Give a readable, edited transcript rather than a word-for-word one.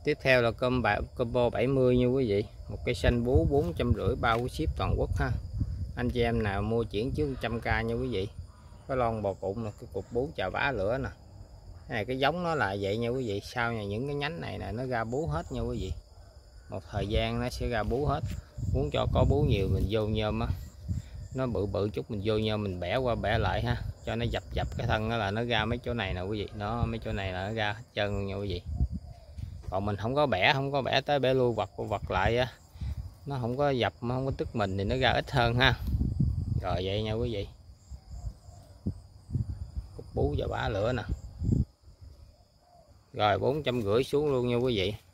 Tiếp theo là combo 70 nha quý vị. Một cây xanh bú 450 bao của ship toàn quốc ha. Anh chị em nào mua chuyển trước 100k nha quý vị. Có lon bò cụm là cái cục bú chà vá lửa nè. Cái này cái giống nó là vậy nha quý vị. Sau này những cái nhánh này nè nó ra bú hết nha quý vị. Một thời gian nó sẽ ra bú hết. Muốn cho có bú nhiều mình vô nhôm á, nó bự bự chút mình vô nhôm mình bẻ qua bẻ lại ha, cho nó dập cái thân đó là nó ra mấy chỗ này nè quý vị. Nó mấy chỗ này là nó ra hết trơn luôn nha quý vị. Còn mình không có bẻ tới bẻ lui vật lại á, nó không có dập, không có tức mình thì nó ra ít hơn ha. Rồi vậy nha quý vị. Cục bú và bá lửa nè. Rồi 450 xuống luôn nha quý vị.